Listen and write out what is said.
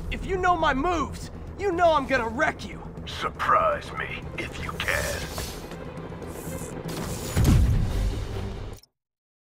If you know my moves, you know I'm gonna wreck you. Surprise me. If